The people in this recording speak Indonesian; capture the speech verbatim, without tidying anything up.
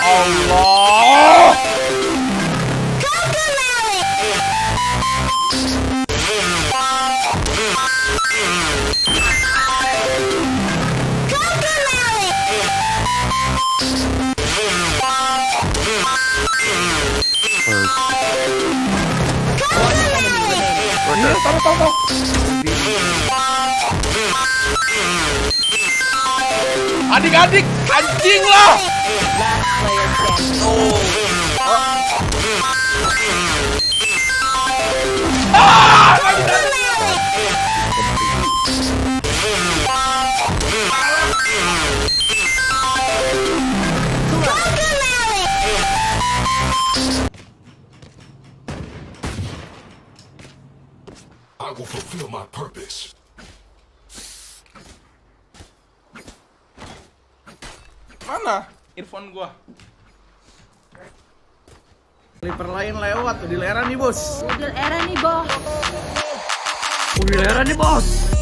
Allah. Tahu tahu tahu. Adik-adik, anjing lah. Oh. Ah, I will fulfill my purpose. Mana earphone gua? Sniper lain lewat, di lera nih bos. Udah era nih bos. Di lera nih bos.